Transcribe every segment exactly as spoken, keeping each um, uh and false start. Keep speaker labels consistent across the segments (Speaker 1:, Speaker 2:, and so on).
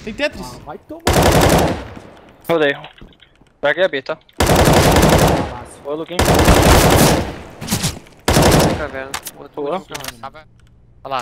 Speaker 1: Tem Tetris.
Speaker 2: Ah, vai tomar.
Speaker 3: Rodei. Larguei a B, tá? Boa, Luquinho.
Speaker 4: Caverna.
Speaker 3: Boa.
Speaker 4: Olha lá.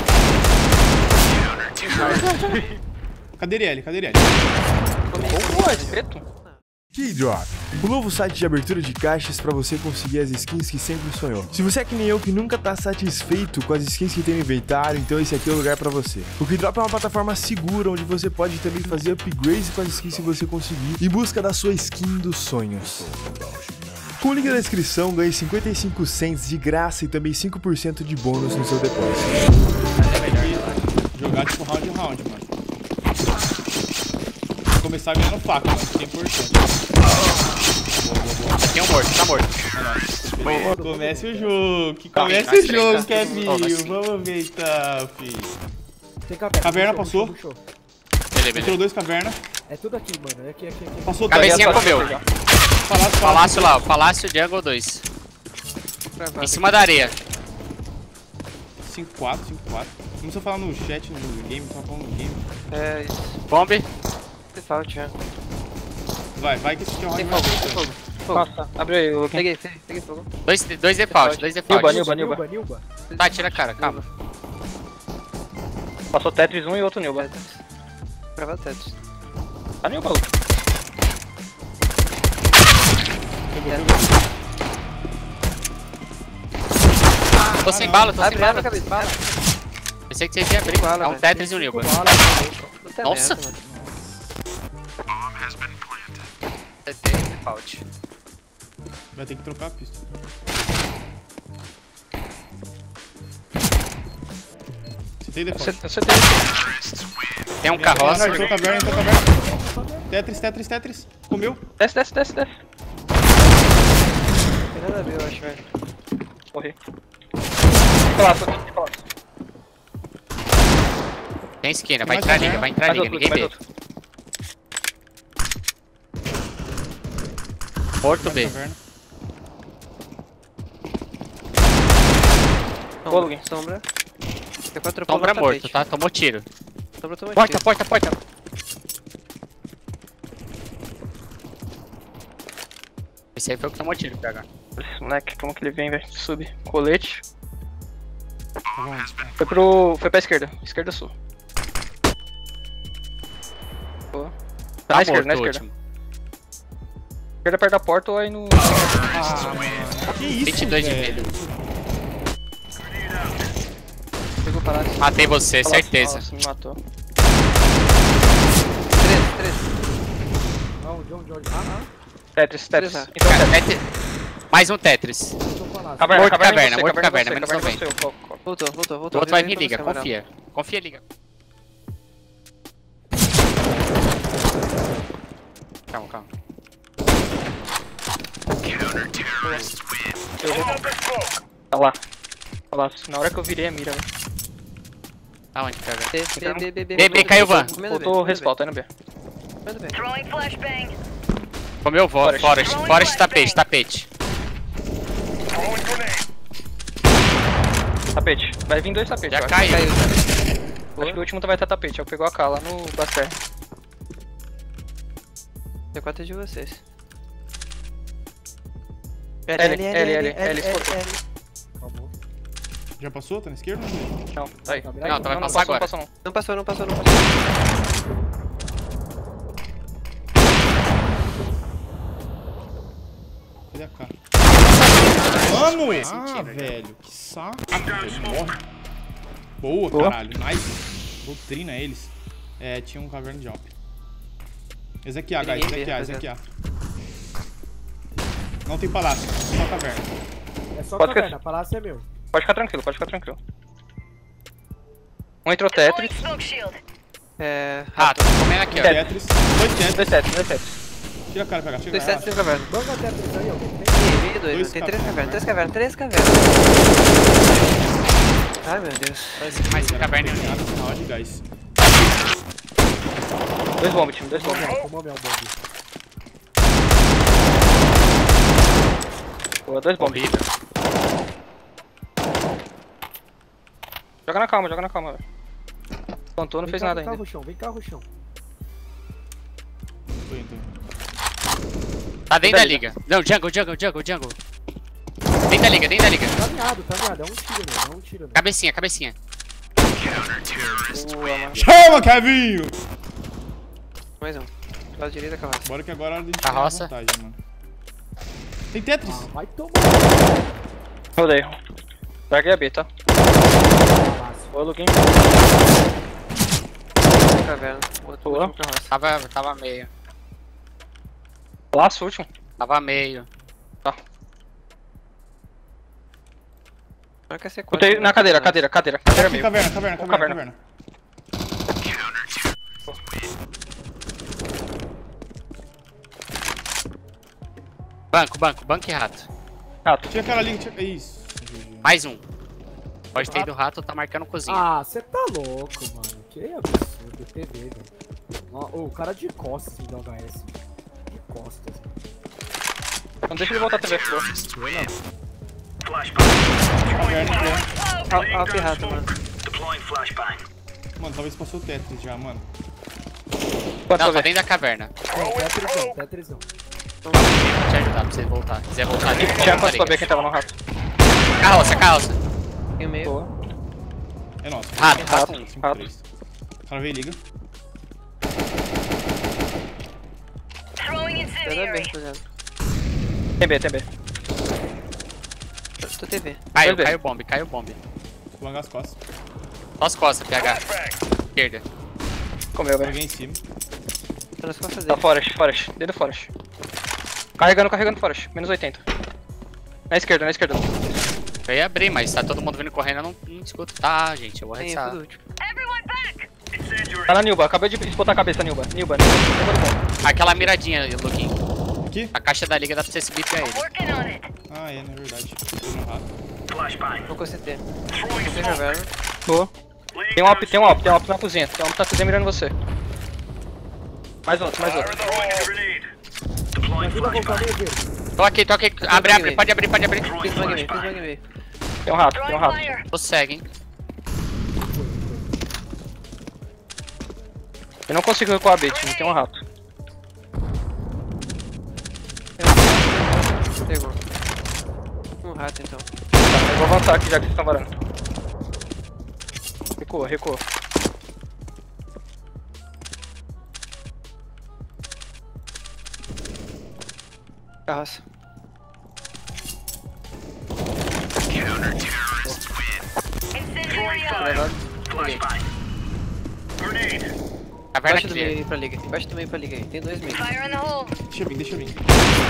Speaker 1: Cadê ele? Cadê ele?
Speaker 3: Boa, espeto.
Speaker 5: Keydrop, o novo site de abertura de caixas para você conseguir as skins que sempre sonhou. Se você é que nem eu que nunca tá satisfeito com as skins que tem no inventário, então esse aqui é o lugar para você. O Keydrop é uma plataforma segura onde você pode também fazer upgrades com as skins que você conseguir em busca da sua skin dos sonhos. Com o link na descrição, ganhe cinquenta e cinco cents de graça e também cinco por cento de bônus no seu depósito.
Speaker 1: É melhor jogar tipo round round, mano. Começar ganhando faca, mano, isso é importante.
Speaker 4: Tem um morto, tá morto.
Speaker 1: Comece o jogo, que comece
Speaker 4: Tá,
Speaker 1: o jogo,
Speaker 4: tá.
Speaker 1: Kevinho.
Speaker 4: Oh, mas-
Speaker 1: Vamos ver então, filho.
Speaker 2: Tem caverna.
Speaker 1: Caverna
Speaker 2: puxou,
Speaker 1: passou.
Speaker 2: puxou, puxou.
Speaker 4: Beleza,
Speaker 1: Entrou
Speaker 4: beleza.
Speaker 1: dois caverna.
Speaker 2: É tudo aqui, mano. É aqui, aqui, aqui.
Speaker 1: Passou
Speaker 4: Cabecinha
Speaker 1: dois.
Speaker 4: comeu.
Speaker 1: Palácio,
Speaker 4: Palácio lá, o Palácio Jungle dois. Em cima da areia.
Speaker 1: cinco quatro, cinco quatro. Não precisa falar no chat, no game, só falando no game.
Speaker 4: É isso. Bombe.
Speaker 3: Default, já.
Speaker 1: Vai, vai que esse aqui é um
Speaker 4: Tem
Speaker 1: round
Speaker 4: fogo,
Speaker 1: mais
Speaker 4: tem fogo.
Speaker 1: importante.
Speaker 4: Fogo.
Speaker 3: Nossa, abre aí, Luquinho.
Speaker 4: Peguei, peguei, peguei fogo. Dois, dois default, dois
Speaker 3: Nilba,
Speaker 4: default.
Speaker 3: Nilba, Nilba.
Speaker 2: Nilba, Nilba.
Speaker 4: Tá, tira a cara, calma.
Speaker 3: Passou Tetris um e outro Nilba.
Speaker 4: Prova Tetris.
Speaker 3: Tá Nilba, Luquinho.
Speaker 1: Pegou, pegou.
Speaker 4: Tô sem bala, tô sem
Speaker 6: Abre,
Speaker 4: bala.
Speaker 6: abre a cabeça, bala.
Speaker 4: Pensei que vocês iam abrir. É um Tetris e um Nilba.
Speaker 6: Puta
Speaker 4: Nossa.
Speaker 6: merda, mano.
Speaker 4: Tem default.
Speaker 1: Vai ter que trocar a pista. Você tem default.
Speaker 3: Você, você tem esse.
Speaker 4: Tem um carroça.
Speaker 1: Entrou caverna, entrou caverna. Tetris, Tetris, Tetris. Comeu.
Speaker 3: Desce, desce, desce, desce.
Speaker 6: Não tem nada a ver, eu acho, velho.
Speaker 3: Morri. Palácio, palácio.
Speaker 4: Tem esquina, vai
Speaker 1: Mais
Speaker 4: entrar
Speaker 1: caverna.
Speaker 4: liga, vai entrar
Speaker 3: Mais
Speaker 4: liga,
Speaker 3: outro,
Speaker 4: ninguém
Speaker 3: mais
Speaker 4: vê.
Speaker 3: outro.
Speaker 4: Morto B.
Speaker 1: Caverna.
Speaker 3: Boa, Luquinho.
Speaker 6: Sombra. Tem quatro pontos
Speaker 4: Sombra
Speaker 6: no
Speaker 4: morto,
Speaker 6: tapete.
Speaker 4: tá? Tomou tiro.
Speaker 6: Sombra tomou
Speaker 4: Porta,
Speaker 6: tiro.
Speaker 4: porta, porta. Esse aí foi o que tomou tiro, P H.
Speaker 3: Esse moleque, como que ele vem, velho? Sub. Colete.
Speaker 1: Tá bom.
Speaker 3: Foi pro. Foi pra esquerda. Esquerda sul. Boa. Tá
Speaker 4: Tá
Speaker 3: na esquerda,
Speaker 4: morto
Speaker 3: na
Speaker 4: o
Speaker 3: esquerda.
Speaker 4: último.
Speaker 3: Esquerda perto da porta ou aí no.
Speaker 1: Ah, mano. Que isso,
Speaker 4: vinte e dois de
Speaker 1: velho?
Speaker 4: medo.
Speaker 6: Pegou o palácio.
Speaker 4: Matei você,
Speaker 3: Palácio,
Speaker 4: certeza.
Speaker 3: Nossa, me matou.
Speaker 6: Três, três.
Speaker 2: Não, de onde, de onde? Ah, ah.
Speaker 3: Tetris, Tetris.
Speaker 6: Três,
Speaker 3: Então,
Speaker 4: Cara,
Speaker 3: Tetris.
Speaker 4: mete- Mais um Tetris.
Speaker 2: Tô falando.
Speaker 3: Caverna,
Speaker 4: Morto
Speaker 3: caverna,
Speaker 4: caverna,
Speaker 3: em você,
Speaker 4: morto
Speaker 3: caverna,
Speaker 4: caverna,
Speaker 3: em você,
Speaker 4: menos
Speaker 3: caverna em você,
Speaker 4: noventa.
Speaker 3: o co- co-
Speaker 6: Voltou, voltou,
Speaker 4: O
Speaker 6: voltou.
Speaker 4: outro vai
Speaker 6: Vem
Speaker 4: vir
Speaker 6: pra
Speaker 4: liga,
Speaker 6: buscar, Amaral.
Speaker 4: confia. Confia, liga. Calma, calma.
Speaker 3: Eu vou. Tá lá. Palácio. Na hora que eu virei a mira, velho.
Speaker 4: Aonde, P H?
Speaker 6: B, B, B, B, B.
Speaker 4: B, B, caiu o van.
Speaker 6: Comendo B,
Speaker 3: Voltou o
Speaker 6: comendo B.
Speaker 3: respawn, tá indo B.
Speaker 6: Comendo B.
Speaker 7: Throwing flashbang.
Speaker 4: Comeu fora, forest, forest, tapete, tapete.
Speaker 3: Tapete. Vai vir dois tapetes, eu
Speaker 4: Já
Speaker 3: acho.
Speaker 4: caiu.
Speaker 6: Caiu, tá?
Speaker 3: Acho que o último vai estar tapete. Eu pegou a K lá no Baster.
Speaker 6: C quatro é de vocês.
Speaker 3: L, L, L, L, L, exportou.
Speaker 2: Acabou.
Speaker 1: Já passou? Tá na esquerda?
Speaker 3: Não, tá aí.
Speaker 2: Tá
Speaker 4: Não,
Speaker 2: virado?
Speaker 4: então vai
Speaker 3: Não, não
Speaker 4: passar
Speaker 3: passou, não
Speaker 4: agora.
Speaker 3: passou não.
Speaker 6: Não passou, não passou, não passou.
Speaker 1: Cadê a K? Mano!
Speaker 4: Foi
Speaker 1: Ah,
Speaker 4: sentido, já.
Speaker 1: velho. Que saco. Ele morre. Boa,
Speaker 3: Boa.
Speaker 1: caralho. Nice. Doutrina eles. É, tinha um caverna de Alp. Esse aqui, A, guys. Esse aqui, A, esse aqui, A. Não tem palácio. Só caverna.
Speaker 2: É só
Speaker 3: Pode
Speaker 2: caverna, palácio é meu.
Speaker 3: Pode ficar tranquilo, pode ficar tranquilo. Um entrou Tetris.
Speaker 7: Throwing smoke shield.
Speaker 6: É.
Speaker 4: Ah, tô comendo aqui, ó.
Speaker 1: Tetris. Dois Tetris.
Speaker 3: Dois Tetris, dois Tetris.
Speaker 1: Tira a cara, pega. Tira a
Speaker 6: Dois
Speaker 1: cara.
Speaker 6: sete, três cavernas.
Speaker 2: Banga Tetris aí, alguém tem?
Speaker 6: Ih, veio dois,
Speaker 1: Dois
Speaker 6: né? Tem três
Speaker 1: cavernas.
Speaker 6: cavernas, três cavernas, três cavernas. Ai, meu Deus.
Speaker 4: Mais um caverna e um
Speaker 1: Nada,
Speaker 4: ninho.
Speaker 1: na hora de gás.
Speaker 3: Dois bomb, time, dois bomb.
Speaker 2: Tomou meu bombe.
Speaker 3: Boa, dois bomb.
Speaker 4: Corrida.
Speaker 3: Joga na calma, joga na calma, velho. Plantou, não
Speaker 2: Vem
Speaker 3: fez
Speaker 2: cá,
Speaker 3: nada
Speaker 2: vem cá,
Speaker 3: ainda.
Speaker 2: Ruxão, vem cá, Ruxão.
Speaker 1: Tô indo, tô indo.
Speaker 4: Tá dentro da liga. Não, jungle, jungle, jungle, jungle. Dentro da liga, dentro da liga.
Speaker 2: Tá miado, tá miado. É um tiro, meu. É um tiro, meu.
Speaker 4: Cabecinha, cabecinha.
Speaker 6: Boa, mano.
Speaker 1: Chama, Kevinho!
Speaker 6: Mais um. Do lado direito da carroça.
Speaker 1: Bora que agora a gente
Speaker 4: Carroça.
Speaker 1: tem vantagem, mano. Tem Tetris.
Speaker 2: Ah, vai tomar.
Speaker 3: Rodei. Larguei a B, tá?
Speaker 2: Palácio.
Speaker 3: Boa, Luquinho.
Speaker 6: Caverna. Outro
Speaker 3: Boa.
Speaker 6: último carroça.
Speaker 4: Tava, tava meio.
Speaker 3: Laço, último.
Speaker 4: Tava meio.
Speaker 6: Marca C quatro.
Speaker 3: Botei na cadeira, cadeira, cadeira. Cadeira
Speaker 1: Aqui,
Speaker 3: meio.
Speaker 1: caverna, caverna,
Speaker 3: Ou
Speaker 1: caverna,
Speaker 3: caverna.
Speaker 1: caverna.
Speaker 4: Banco, banco, banco e rato.
Speaker 3: Rato.
Speaker 1: Tinha aquela linha, tinha... Isso.
Speaker 4: Mais um. Pode ter ido rato, tá marcando cozinha.
Speaker 2: Ah, você tá louco, mano. Que absurdo. T V, velho. Ó, ô, o cara de costas do H S. De costas.
Speaker 3: Não deixa ele voltar a T V, por favor.
Speaker 1: Caverna entrou.
Speaker 6: Alto e rato, mano.
Speaker 1: Mano, talvez passou o Tetris já, mano.
Speaker 3: Pode
Speaker 4: Não, tá
Speaker 3: ver.
Speaker 4: dentro da caverna.
Speaker 2: É, Tetrisão, Tetrisão.
Speaker 4: Vou te ajudar pra você voltar. Se quiser voltar ali,
Speaker 3: Tinha
Speaker 4: volta
Speaker 3: pra
Speaker 4: ali.
Speaker 3: ver quem tava no rato.
Speaker 4: Carroça, carroça.
Speaker 6: Tem o meio.
Speaker 3: Boa.
Speaker 1: É nosso.
Speaker 4: Rato,
Speaker 3: rato,
Speaker 1: cinco,
Speaker 3: rato.
Speaker 1: três. O cara veio e liga.
Speaker 6: Tá da B, rapaziada.
Speaker 3: Tem B, tem B.
Speaker 6: Tô- Tô T V.
Speaker 4: Caiu,
Speaker 3: Vai ver.
Speaker 4: caiu bomb, caiu bomb.
Speaker 1: Vou langar as costas.
Speaker 4: Só as costas, P H. Esquerda.
Speaker 3: Comeu, velho.
Speaker 1: Peguei em cima.
Speaker 6: Tô nas costas
Speaker 3: Tá
Speaker 6: dele.
Speaker 3: Forest, Forest. Dedo Forest. Carregando, carregando Forest. Menos oitenta. Na esquerda, na esquerda.
Speaker 4: Eu ia abrir, mas tá todo mundo vindo correndo, eu não, não escuto. Tá, gente, eu vou
Speaker 6: Tem,
Speaker 4: ressar.
Speaker 6: tudo último.
Speaker 3: Tá na Nilba. Acabei de botar a cabeça, Nilba. Nilba, Nilba. Nilba do bom.
Speaker 4: Aquela miradinha, Luquinho.
Speaker 1: Aqui?
Speaker 4: A caixa da liga dá pra você subir pra ele.
Speaker 1: Ah, é, na verdade. Tô no rato.
Speaker 6: Vou com C T. Tem caverna.
Speaker 3: Boa. Tem um op, tem um op, tem um op na cozinha. Tem um op na cozinha mirando você. Mais outro, mais outro.
Speaker 2: Me ajuda a voltar meio verde.
Speaker 4: Tô aqui, tô aqui. Abre, abre, pode abrir, pode abrir.
Speaker 6: Fiz bang meio, fiz bang meio.
Speaker 3: Tem um rato, tem um rato.
Speaker 4: Consegue, hein?
Speaker 3: Eu não consigo recuar a B, time. Tem um rato.
Speaker 6: Pegou. Um rato então.
Speaker 3: Tá, eu vou avançar aqui já que vocês estão varando. Recua, recua.
Speaker 6: Carroça. Levado. Peguei.
Speaker 4: Caverna
Speaker 6: Embaixo do
Speaker 4: clear.
Speaker 6: meio aí pra liga. Embaixo do meio pra liga aí. Tem dois meios.
Speaker 1: Deixa eu vir, deixa eu vir.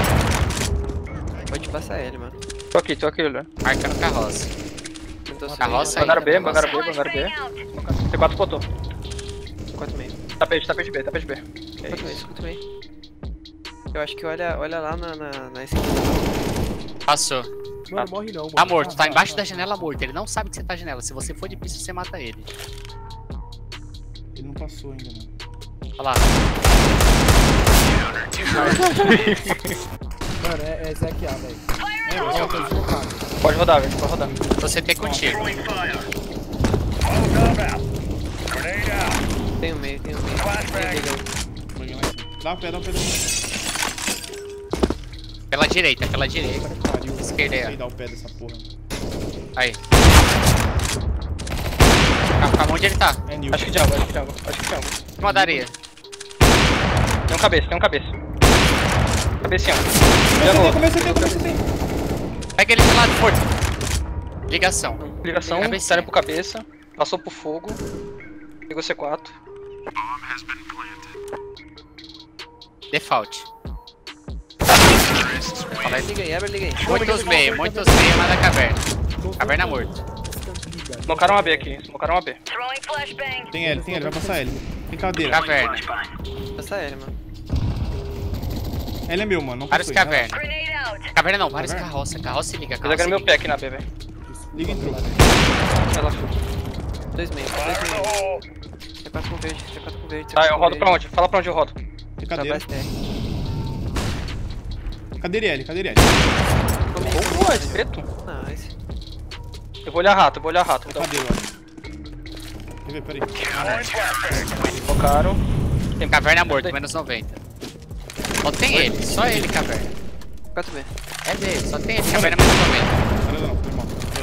Speaker 6: Pode passar ele, mano.
Speaker 3: Tô aqui, tô aqui, olhando.
Speaker 4: Marcando carroça.
Speaker 6: Tentou
Speaker 4: Carroça aí.
Speaker 3: Bangaram B,
Speaker 4: carroça.
Speaker 3: bangaram B, bangaram B. T quatro botou.
Speaker 6: quatro meio.
Speaker 3: Tapete, tapete B, tapete B.
Speaker 6: quatro meio, quatro meio. Eu acho que olha, olha lá na, na, na esquerda.
Speaker 4: Passou.
Speaker 2: Mano, morre não, mano.
Speaker 4: Tá morto, tá
Speaker 2: Ah,
Speaker 4: embaixo
Speaker 2: ah,
Speaker 4: da janela morto. Ele não sabe que você tá na janela. Se você for de pista, você mata ele.
Speaker 1: Ele não passou ainda, mano.
Speaker 4: Olha lá.
Speaker 2: Mano, é, é Zek A, velho.
Speaker 1: É, você
Speaker 2: Ó, tô deslocado.
Speaker 3: Pode rodar, velho, pode rodar.
Speaker 4: Você tem contigo.
Speaker 6: Tem um meio, tem um meio. Tem liga aí.
Speaker 1: Peguei lá em cima. Dá um pé, dá um pé, dá um pé.
Speaker 4: Pela direita, pela direita.
Speaker 1: Pariu.
Speaker 4: Esquerda aí, ó.
Speaker 1: Não sei dar o pé dessa porra.
Speaker 4: Aí. Calma, calma, onde ele tá?
Speaker 1: É new.
Speaker 3: Acho que jungle, acho que jungle, acho que jungle.
Speaker 4: Em cima da areia.
Speaker 3: Tem um cabeça, tem um cabeça. Cabecinha.
Speaker 1: Comecei,
Speaker 3: Jungle,
Speaker 1: comecei, comecei.
Speaker 4: Pega ele de lado, forte. Ligação.
Speaker 3: ligação,
Speaker 4: Cabecinha.
Speaker 3: sério pro cabeça. Passou pro fogo. Pegou C quatro.
Speaker 4: Default. Fala aí.
Speaker 6: Liga aí, abre, liga aí.
Speaker 4: Muitos meio, muitos meio, mas da caverna. Caverna morto.
Speaker 3: Smocaram uma B aqui, smocaram uma B.
Speaker 1: Tem L, tem L, vai passar L. Tem cadeira.
Speaker 4: Caverna.
Speaker 6: Passa ele, mano.
Speaker 1: L é meu, mano. Não
Speaker 4: Vários
Speaker 1: passou ainda.
Speaker 4: caverna. Caverna não, vários
Speaker 1: Caverna?
Speaker 4: carroça. Carroça e liga,
Speaker 3: Tá
Speaker 4: carroça
Speaker 3: jogando
Speaker 4: e
Speaker 3: meu
Speaker 4: liga.
Speaker 3: pé aqui na B, velho.
Speaker 1: Liga entrou.
Speaker 3: Ela...
Speaker 6: Dois meio, dois meio. C quatro com verde, C quatro com verde. C
Speaker 3: Tá,
Speaker 6: quatro
Speaker 3: eu
Speaker 6: com
Speaker 3: rodo
Speaker 6: verde.
Speaker 3: pra onde? Fala pra onde eu rodo.
Speaker 1: Tem
Speaker 6: Pra
Speaker 1: cadeira.
Speaker 6: baixo dele.
Speaker 1: Cadeira L, cadeira L.
Speaker 3: Boa, espeto.
Speaker 6: Nice.
Speaker 3: Eu vou olhar rato, eu vou olhar rato, então.
Speaker 1: Cadeira, olha. Quer ver? Peraí.
Speaker 3: Smocaram.
Speaker 4: Caverna morto, menos noventa. Só tem ele, só ele, caverna.
Speaker 6: quatro B.
Speaker 4: É dele, só tem ele, caverna mais ou menos.
Speaker 1: Não, não, foi mal.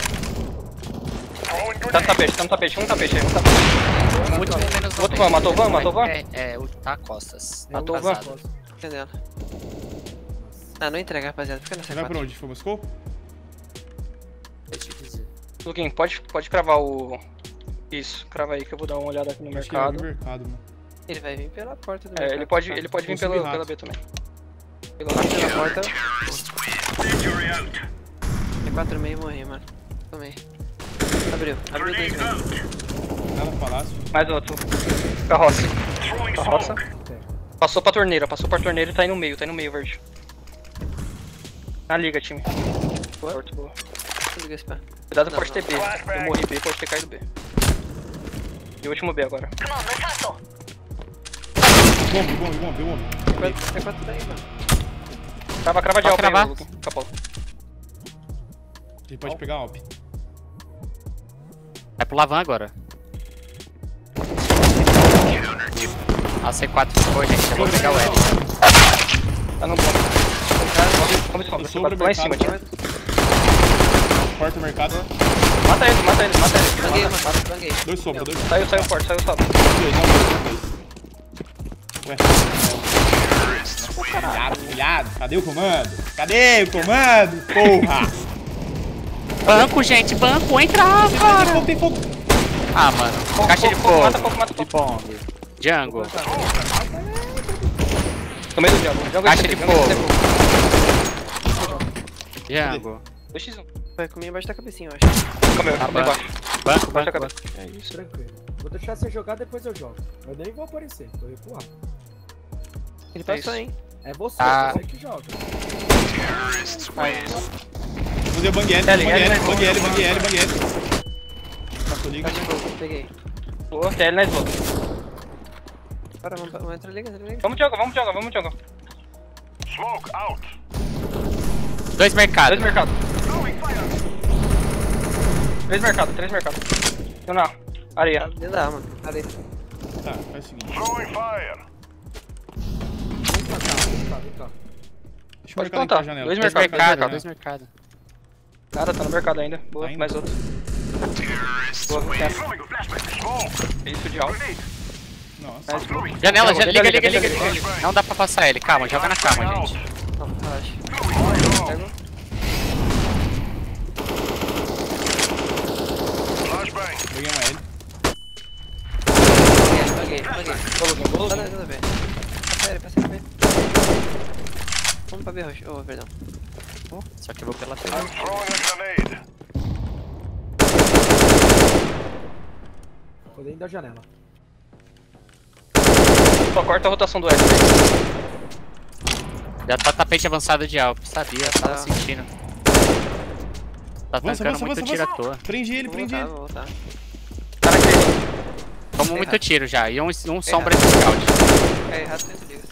Speaker 3: Tá no tapete, tá no tapete, um tapete aí, um tapete.
Speaker 4: Muito menos
Speaker 3: Outro van, matou o van, matou o van?
Speaker 4: É, é, o tá costas. Tá
Speaker 3: Matou o van?
Speaker 4: vazado.
Speaker 6: Cadê ela? Ah, não entrega, rapaziada. Fica nessa
Speaker 1: Vai
Speaker 6: quatro.
Speaker 1: pra onde? Foi Moscou?
Speaker 4: Deixa eu te dizer.
Speaker 3: Luquinho, pode, pode cravar o... Isso, crava aí que eu vou dar uma olhada aqui no
Speaker 1: Acho que ele vai
Speaker 3: mercado.
Speaker 1: vir mercado, mano.
Speaker 6: Ele vai vir pela porta do
Speaker 3: É,
Speaker 6: mercado.
Speaker 3: ele pode, ele pode vir
Speaker 1: Vou
Speaker 3: pela,
Speaker 1: subir
Speaker 3: pela
Speaker 1: rato.
Speaker 3: B também. Pela
Speaker 6: Pela porta. É quatro meio e morri, mano. Tomei. Abriu. Abriu dois meio.
Speaker 1: Nada no palácio.
Speaker 3: Mais outro. Carroça. Carroça. Passou pra torneira, passou pra torneira e tá aí no meio, tá aí no meio, verde. Na liga, time.
Speaker 6: Boa.
Speaker 3: Torto, boa.
Speaker 6: Liga esse pé.
Speaker 3: Cuidado,
Speaker 6: Não,
Speaker 3: pode ter B. Eu morri B, pode ter caído B. E o último B agora.
Speaker 1: Bomba, bomba, bomba, bomba.
Speaker 6: É quatro daí, mano.
Speaker 3: Crava, crava de
Speaker 4: Pode
Speaker 3: alpa aí,
Speaker 4: cravar.
Speaker 3: Luquinho. Capô.
Speaker 1: Ele pode pegar a Alp.
Speaker 4: Vai pro Lavan agora. A C quatro ficou, gente. Eu vou pegar o L.
Speaker 3: Tá no bom. Como se
Speaker 1: Eu
Speaker 3: compra?
Speaker 1: sou
Speaker 3: Lá
Speaker 1: o
Speaker 3: em cima,
Speaker 1: mercado.
Speaker 3: time.
Speaker 1: Porta o mercado.
Speaker 3: Mata ele, mata ele, mata ele.
Speaker 6: Banguei,
Speaker 3: Mata,
Speaker 6: mano. Banguei.
Speaker 1: Dois sobra, dois sobra.
Speaker 3: Saiu, saiu forte, saiu salvo.
Speaker 1: Dois, não, dois, dois. Ué. Filhado, filhado. Cadê o comando? Cadê o comando? Porra!
Speaker 4: Banco, gente, banco, entra,
Speaker 1: Tem
Speaker 4: cara.
Speaker 1: fogo, tem fogo.
Speaker 4: Ah, mano. Caixa de
Speaker 3: Fogo, fogo, mata
Speaker 4: fogo.
Speaker 3: fogo, mata
Speaker 4: De
Speaker 3: fogo.
Speaker 4: bomb. Django.
Speaker 3: Tomei do Django. Django
Speaker 4: Caixa
Speaker 3: é
Speaker 4: de
Speaker 3: C T, Django é
Speaker 4: fogo.
Speaker 3: C T.
Speaker 4: Django.
Speaker 3: dois por um.
Speaker 6: Vai comer embaixo da cabecinha, eu acho.
Speaker 3: Calma aí,
Speaker 4: Tá
Speaker 3: tá
Speaker 4: bom.
Speaker 3: embaixo.
Speaker 4: Banco,
Speaker 3: Baixa a
Speaker 4: banco,
Speaker 3: cabeça. É isso.
Speaker 2: Tranquilo. Vou deixar você jogar, depois eu jogo. Eu nem vou aparecer, tô recuado.
Speaker 6: Ele
Speaker 3: É
Speaker 6: passou,
Speaker 3: isso.
Speaker 6: hein?
Speaker 2: É você,
Speaker 4: Ah.
Speaker 2: você que joga.
Speaker 1: Usei o Bang L,
Speaker 3: L,
Speaker 1: Bang
Speaker 3: L,
Speaker 1: L,
Speaker 3: L.
Speaker 1: Bang L, Bang L, Bang L. Passou liga.
Speaker 6: Caixa de fogo, peguei.
Speaker 3: Boa, T L na smoke.
Speaker 6: Bora, vamos, vamos entrar liga, entra liga.
Speaker 3: Vamos Django, vamos Django, vamos Django.
Speaker 4: Dois mercados.
Speaker 3: Dois mercados. Três mercados, três mercados. Um na areia.
Speaker 6: Dentro da arma. Ali.
Speaker 1: Tá, faz o seguinte.
Speaker 2: Vem pra cá, vem cá, vem cá.
Speaker 1: Deixa
Speaker 3: Pode
Speaker 1: o mercado
Speaker 3: plantar.
Speaker 1: entrar a janela.
Speaker 3: Dois
Speaker 4: Dois
Speaker 3: mercados,
Speaker 4: mercados,
Speaker 3: dois
Speaker 4: dois mercados.
Speaker 3: Nada, tá no mercado ainda. Boa,
Speaker 1: Ainda?
Speaker 3: mais outro. Boa, essa. Isso de alto.
Speaker 1: Nossa.
Speaker 3: Mais boa.
Speaker 4: Janela,
Speaker 3: Django,
Speaker 4: janela, liga,
Speaker 3: liga,
Speaker 4: liga, liga,
Speaker 3: liga,
Speaker 4: liga. Não dá pra passar ele, calma, joga na calma, gente.
Speaker 6: Não, relaxa. Pego.
Speaker 1: Peguei uma L.
Speaker 6: Banguei, banguei. Tá na B. Passa ele, passa ele, B. Vamos pra B, Roxo. Oh, perdão.
Speaker 4: Só que eu vou pela frente.
Speaker 2: Tô dentro da janela.
Speaker 3: Só corta a rotação do L.
Speaker 4: Já tá tapete avançado de alvo, sabia, tava
Speaker 6: Tá.
Speaker 4: sentindo. Tá
Speaker 1: Avança,
Speaker 4: tancando
Speaker 1: avança,
Speaker 4: muito
Speaker 1: avança,
Speaker 4: tiro à
Speaker 1: avança.
Speaker 4: toa.
Speaker 1: Prende ele,
Speaker 6: Vou
Speaker 1: prende
Speaker 6: voltar,
Speaker 1: ele.
Speaker 6: vou voltar.
Speaker 3: Tá naquele.
Speaker 4: Tomou muito
Speaker 6: Errado.
Speaker 4: tiro já, e um, um sombra de scout.
Speaker 6: É errado dentro liga.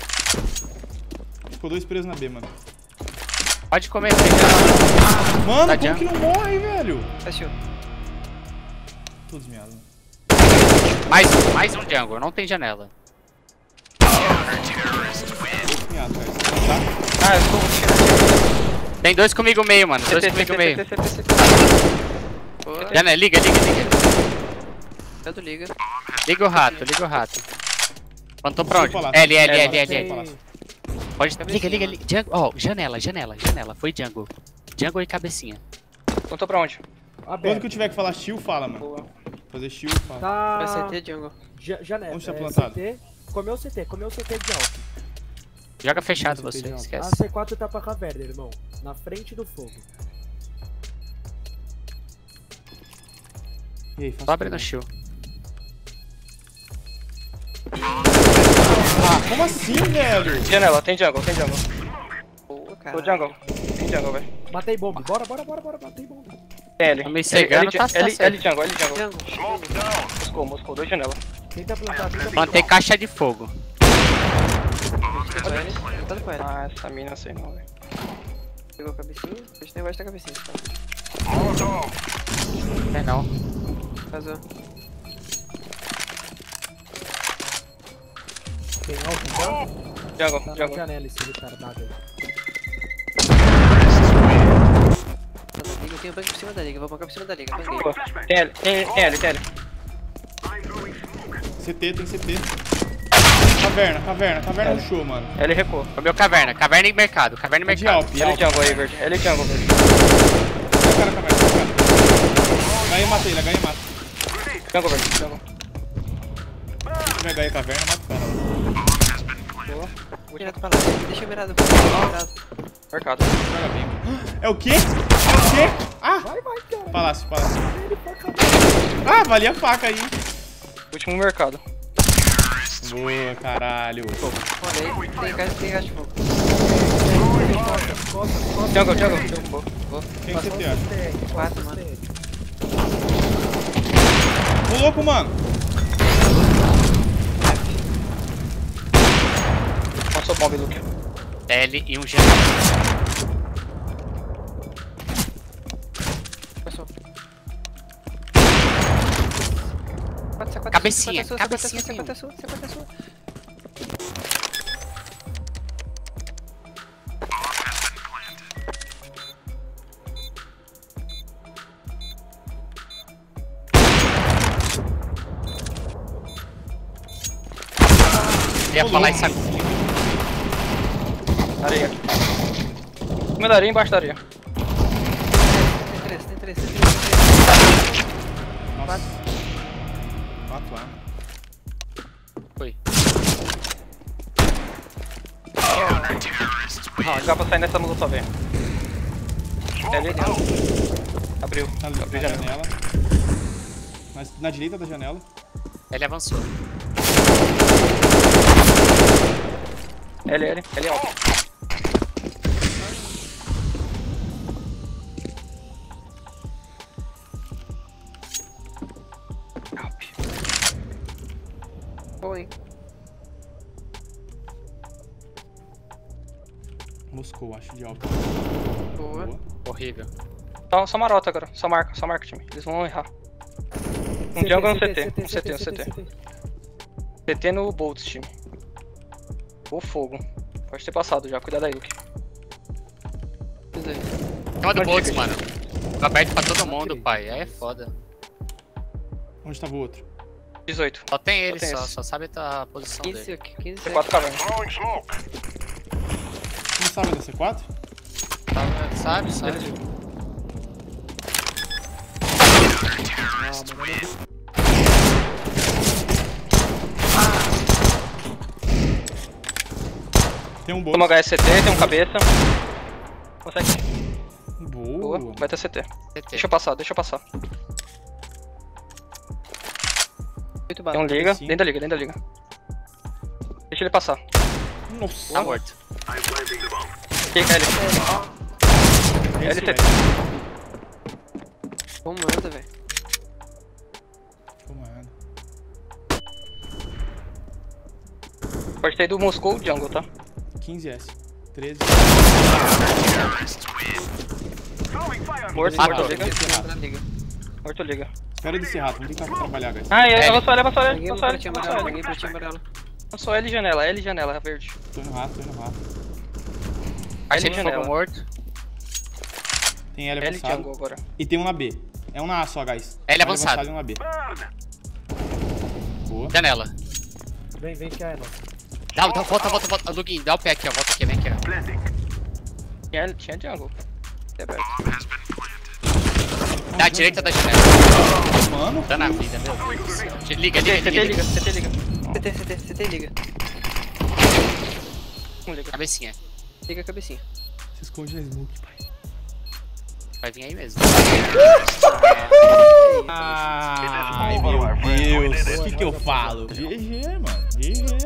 Speaker 1: Ficou dois presos na B, mano.
Speaker 4: Pode comer, já.
Speaker 1: Mano,
Speaker 4: Tá
Speaker 1: como
Speaker 4: jump.
Speaker 1: que não morre, velho?
Speaker 6: Fechou.
Speaker 1: Todos miados, mano.
Speaker 4: Mais um, mais um jungle, não tem janela.
Speaker 1: Todos miados, velho. Tá?
Speaker 3: Ah, eu tô.
Speaker 4: Tem dois comigo meio, mano, dois
Speaker 3: C T,
Speaker 4: comigo
Speaker 3: C T,
Speaker 4: meio.
Speaker 3: C T, C T.
Speaker 6: Boa.
Speaker 4: Janela, liga, liga, liga.
Speaker 6: Tanto liga.
Speaker 4: Liga o rato, liga o rato. Plantou pra
Speaker 1: Vou
Speaker 4: onde?
Speaker 1: falar.
Speaker 4: L, L,
Speaker 3: É,
Speaker 4: L, L,
Speaker 1: Tem-
Speaker 4: L.
Speaker 1: palácio.
Speaker 4: Pode.
Speaker 6: Cabecinha,
Speaker 4: Liga, liga,
Speaker 6: mano.
Speaker 4: liga. Jungle, ó, janela, janela, janela. Foi jungle. Jungle e cabecinha.
Speaker 3: Plantou pra onde?
Speaker 1: Quando
Speaker 2: Aberto.
Speaker 1: que eu tiver que falar shield, fala, mano.
Speaker 3: Boa.
Speaker 1: Fazer shield, fala.
Speaker 6: Vai
Speaker 2: Tá.
Speaker 6: C T, jungle.
Speaker 2: Ja- janela.
Speaker 1: Onde tá
Speaker 2: é,
Speaker 1: plantado?
Speaker 2: C T. Comeu o C T, comeu o C T de alto.
Speaker 4: Joga fechado
Speaker 1: Não,
Speaker 4: você,
Speaker 1: não.
Speaker 2: A
Speaker 4: esquece.
Speaker 2: C quatro tá pra caverna, irmão. Na frente do fogo.
Speaker 1: E aí, faça
Speaker 4: Só abre no
Speaker 1: tudo.
Speaker 4: shield.
Speaker 1: Ah, como assim, velho?
Speaker 3: Janela, tem jungle, tem jungle.
Speaker 6: Boa, cara.
Speaker 3: Tô jungle. Tem jungle, velho.
Speaker 2: Matei bomba. Bora, bora, bora, bora. Matei bomba.
Speaker 3: Tem L.
Speaker 4: Tô me cegando,
Speaker 3: L,
Speaker 4: tá- tá
Speaker 3: L,
Speaker 4: certo.
Speaker 3: L jungle, L jungle.
Speaker 6: Jungle.
Speaker 3: Moscou, Moscou, dois janela.
Speaker 2: Tenta plantar, tenta plantar.
Speaker 4: Plantei caixa de fogo.
Speaker 6: Pegou ele. Tá com ele.
Speaker 3: Ah, essa mina eu sei não, velho.
Speaker 6: Pegou a cabecinha. Deixa eu embaixo da cabecinha. Tá.
Speaker 4: É não.
Speaker 6: Vazou.
Speaker 2: Tem alto, então?
Speaker 3: Jungle,
Speaker 2: Tá na
Speaker 3: jungle.
Speaker 2: janela esse retardado aí.
Speaker 6: Tá na liga, eu tenho banco por cima da liga. Vou bancar por cima da liga. Banguei.
Speaker 3: Pô, tem L, tem, tem L, tem L.
Speaker 1: C T, tem C T. Caverna, caverna, caverna no show, mano.
Speaker 3: L recuou.
Speaker 4: O meu caverna, caverna e mercado, caverna e
Speaker 1: De
Speaker 4: mercado.
Speaker 1: Alp,
Speaker 3: L
Speaker 1: Alp.
Speaker 3: jungle aí, verde. L jungle, verde.
Speaker 1: Cara, caverna, caverna. Ganhei, matei ele, ganhei, mata.
Speaker 3: Jungle, verde, jungle.
Speaker 1: Se vai ganhar caverna, mata o cara.
Speaker 3: Boa.
Speaker 6: Vou direto pra lá. Deixa eu mirado. Mirado.
Speaker 3: Mercado.
Speaker 1: Joga bem. É o quê? É o quê? Ah!
Speaker 2: Vai, vai, cara.
Speaker 1: Palácio, palácio. Ah, valia a faca aí.
Speaker 3: Último mercado.
Speaker 1: Boa, caralho.
Speaker 6: Olha aí. Tem gás, tem gás de fogo.
Speaker 3: Jungle, jungle. Jungle, boa. Boa.
Speaker 1: Quem C T, acha?
Speaker 6: Quatro, mano.
Speaker 1: Ô, louco, mano.
Speaker 3: Passou bomb, Luke.
Speaker 4: L e um G.
Speaker 6: Passou. Quatro, quatro,
Speaker 4: Cabecinha,
Speaker 6: cinquenta,
Speaker 4: cabecinha,
Speaker 6: cinquenta, cinquenta, cinquenta, cinquenta.
Speaker 4: Ia falar isso agora.
Speaker 3: Areia. Em cima da areia, embaixo da areia.
Speaker 6: Tem três, tem três, tem três, tem três.
Speaker 1: Nossa. Quatro armas.
Speaker 4: Foi.
Speaker 3: Ah, dá pra sair nessa molotov, velho. L dentro. Abriu.
Speaker 1: Na, na
Speaker 3: Abriu janela.
Speaker 1: janela. Na, na direita da janela.
Speaker 4: Ele avançou.
Speaker 3: L, L. L alto.
Speaker 6: Oi.
Speaker 1: Moscou, acho, de alto.
Speaker 6: Boa.
Speaker 1: Boa.
Speaker 4: Horrível.
Speaker 3: Só, só marota agora. Só marca, só marca, time. Eles vão errar. Um jungle e um C T. Um C T, um C T. C T no Bolts, time. Ou fogo. Pode ter passado já. Cuidado aí, Luke.
Speaker 6: Fiz aí.
Speaker 4: Cima do
Speaker 3: Não
Speaker 4: Boltz,
Speaker 3: chega,
Speaker 4: mano. Fica aberto pra todo mundo, pai. Aí é foda.
Speaker 1: Onde tava o outro?
Speaker 3: dezoito.
Speaker 4: Só tem ele,
Speaker 3: Só tem
Speaker 4: só,
Speaker 3: esse.
Speaker 4: só sabe a posição
Speaker 6: quinze,
Speaker 4: dele.
Speaker 6: quinze,
Speaker 3: C quatro caverna.
Speaker 1: Não sabe da C quatro?
Speaker 4: Sabe, sabe, sabe.
Speaker 2: Ah, mano, eu não
Speaker 1: Tem um bolo.
Speaker 3: Toma H S C T, tem um cabeça. Consegue.
Speaker 1: Boa.
Speaker 3: Boa. Vai ter C T.
Speaker 4: C T.
Speaker 3: Deixa eu passar, deixa eu passar.
Speaker 6: oito
Speaker 3: Tem um
Speaker 6: balas.
Speaker 3: liga.
Speaker 1: Sim.
Speaker 3: Dentro da liga, dentro da liga. Deixa ele passar.
Speaker 1: Nossa.
Speaker 4: Tá morto.
Speaker 3: Aqui, L.
Speaker 1: Esse,
Speaker 3: L C T.
Speaker 1: velho.
Speaker 6: Comanda, velho.
Speaker 1: Comando.
Speaker 3: Pode ter do Moscou Jungle, tá?
Speaker 1: quinze S. treze.
Speaker 3: Morto,
Speaker 4: Ah,
Speaker 3: morto,
Speaker 4: tá.
Speaker 3: liga.
Speaker 6: Na liga.
Speaker 3: Morto, liga.
Speaker 1: Espera desse rato, vamos tentar trabalhar, guys.
Speaker 3: Ah, eu
Speaker 4: L.
Speaker 3: avançou L, avançou L,
Speaker 6: Peguei um
Speaker 3: avançou L,
Speaker 6: pratinho
Speaker 3: avançou
Speaker 6: amarelo,
Speaker 3: L.
Speaker 6: peguei um pratinho amarelo.
Speaker 3: Avançou L janela, L janela, verde.
Speaker 1: Tô indo rato, tô indo rato.
Speaker 4: Achei
Speaker 3: L
Speaker 4: de fogo
Speaker 3: janela.
Speaker 4: morto.
Speaker 1: Tem L
Speaker 3: L
Speaker 1: avançado.
Speaker 3: jungle agora.
Speaker 1: E tem um na B. É um na A só, guys.
Speaker 4: L
Speaker 1: Um
Speaker 4: avançado.
Speaker 1: e um na B. Boa.
Speaker 4: Janela.
Speaker 2: Vem, vem que é nossa.
Speaker 4: Dá, dá, volta, volta, volta. Luguinho, dá o pé aqui, ó. Volta aqui, vem aqui, ó.
Speaker 3: Tinha, tinha jungle. É aberto.
Speaker 4: Da direita da janela.
Speaker 1: Mano.
Speaker 4: Tá na vida, meu Deus do céu. Liga,
Speaker 3: C T,
Speaker 4: liga,
Speaker 3: C T
Speaker 4: liga.
Speaker 3: liga, C T liga.
Speaker 6: C T, C T, C T, liga.
Speaker 3: Não liga.
Speaker 4: Cabecinha.
Speaker 6: Liga a cabecinha.
Speaker 1: Se esconde na smoke, pai.
Speaker 4: Vai vir aí mesmo.
Speaker 1: Ai, meu Deus. O que que eu falo? G G, mano. G G.